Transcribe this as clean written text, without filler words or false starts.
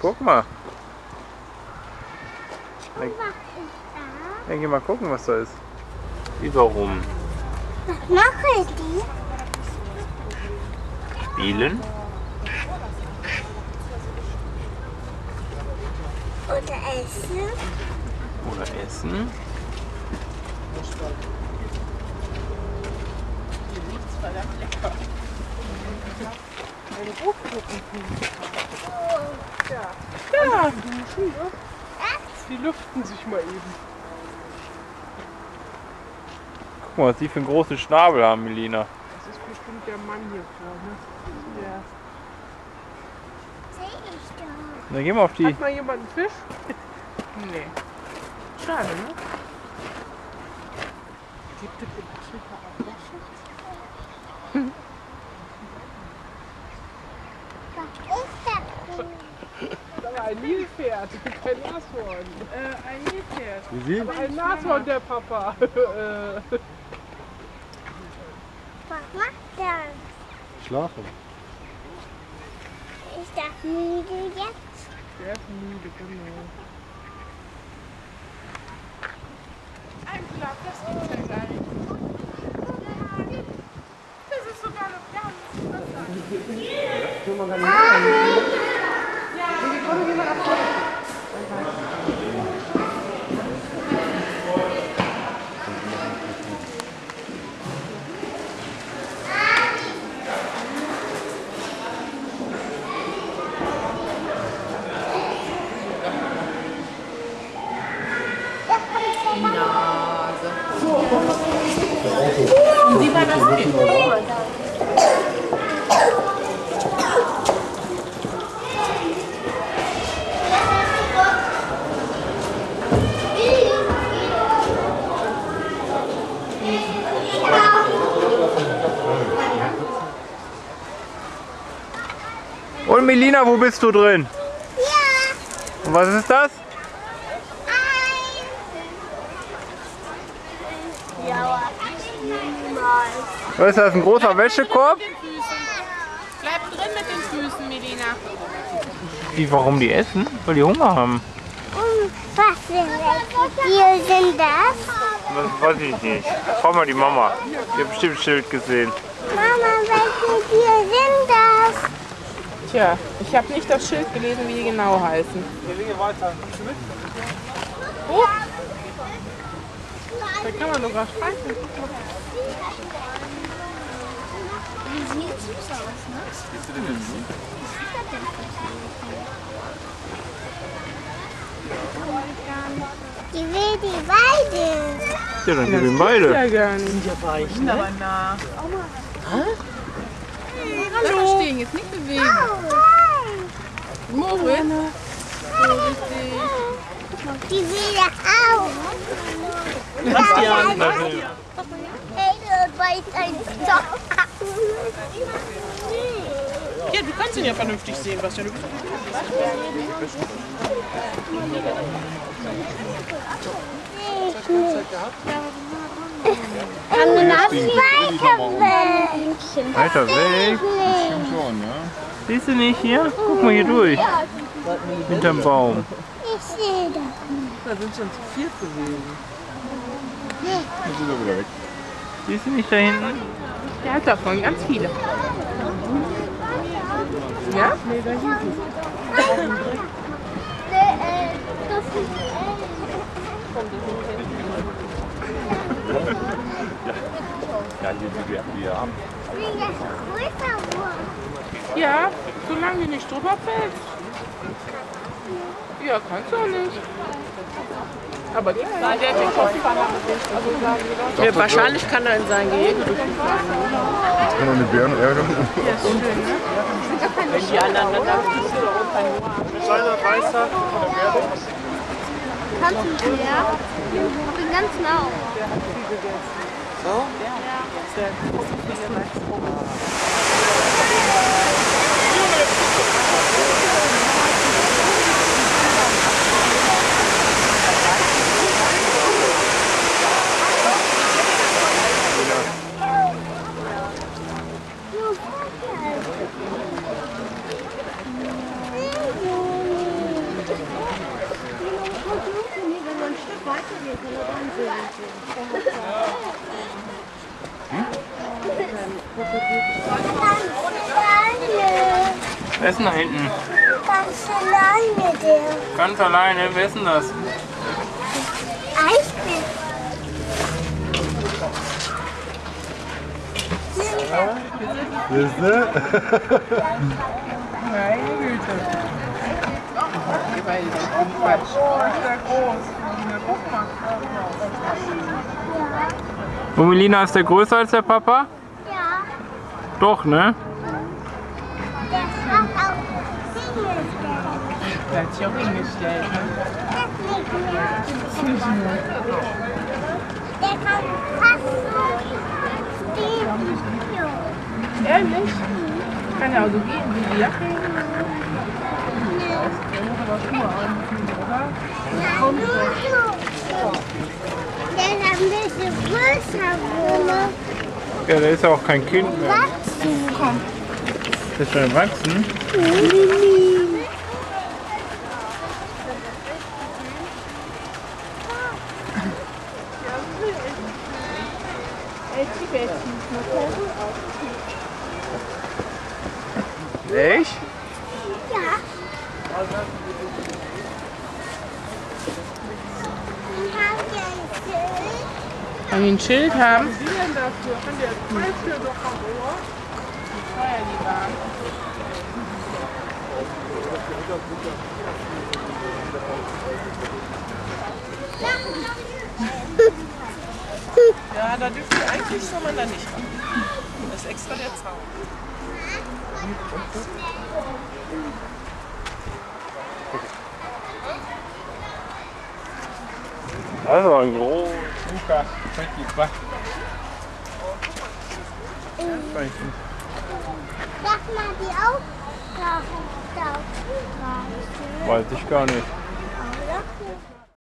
guck mal. Was ist da? Dann geh mal gucken, was da ist. Wie warum? Was machen die? Spielen? Oder essen? Oder essen? Ja, duschen. Die lüften sich mal eben. Guck mal, was die für einen großen Schnabel haben, Melina. Das ist bestimmt der Mann hier vorne. Ja. Sehe ich doch. Dann geh mal auf die. Hat mal jemand einen Fisch? Nee. Schade, ne? Gibt es in Afrika auch Wäsche? Was ist das denn? Das war ein Nilpferd, kein Nashorn. Ein Nilpferd. Wie sie? Aber ein Nashorn, der Papa. Was macht das? Schlafen. Ist das müde jetzt? Der ist müde, genau. Ein Blatt, das gibt's ja gar nicht. Das ist sogar noch ganz. Wie war das denn? Und Melina, wo bist du drin? Ja. Und was ist das? Ja, niemals. Was ist das? Ein großer Wäschekorb? Bleib drin mit den Füßen, Melina. Die, warum die essen? Weil die Hunger haben. Und was für welche Tiere sind das? Das weiß ich nicht. Frag mal die Mama. Die hat bestimmt ein Schild gesehen. Mama, welche Tiere sind das? Tja, ich habe nicht das Schild gelesen, wie die genau heißen. Oh. Da kann man sogar streichen. Die sieht süß aus, ne? Die will die Weide. Ja, dann gib ihm beide. Ja, gar nicht. Sind ja weich, ne? Aber nah. Hallo. Stehen, jetzt nicht bewegen. Moritz. Die will ja auch. Lass die an. Hey, das war jetzt ein Stock. Ja, du kannst ihn ja vernünftig sehen, was ja du bist. Kann man das weiter weg? Weiter weg. Siehst du nicht hier? Guck mal hier durch. Hinterm Baum. Ich sehe das. Da sind schon zu viel gewesen. Siehst du nicht da hinten? Der hat davon ganz viele. Ja? Nee, da hieß es. Das ist Ja, hier die wir haben. wie das größer wurde. Ja, solange die nicht drüber fällt. Ja, kannst du auch nicht. Aber der hat den Kopf Ja, wahrscheinlich kann er in sein Gehege durchgefallen. Kann man die Bären ärgern? Ja, ist schön, ne? Wenn die aneinander Kannst du nicht mehr? Ich bin ganz nah. Wer ist denn da hinten? Ganz alleine der. Ganz alleine, wer ist denn das? Eisbär. Siehst du? Meine Güte. Weil das ist Quatsch. Oh, ist der groß. Na, guck mal. Und Melina, ist der größer als der Papa? Ja, Doch, ne? der hat auch hingestellt. Der hat sich auch hingestellt, ne? Das liegt mir. Der kann fast so stehen. Ehrlich? Kann ja auch so gehen wie die Jacke. Der muss aber Schuhe anziehen, oder? Nein, nur so. Der ist ein bisschen größer geworden. Ja, der ist ja auch kein Kind mehr. Wachsen. Der ist schon erwachsen. Echt? Ja. Und haben wir ein Schild? Kann ich ein Schild haben? Was ist denn dafür? Kann der Preis doch am Ohr? Wie teuer die waren. Ja, da dürft ihr eigentlich, soll man da nicht ran. Das ist extra der Zaun. Das ist aber ein großer Lukas. Darf man die auch drauf? Weiß ich gar nicht. Oder?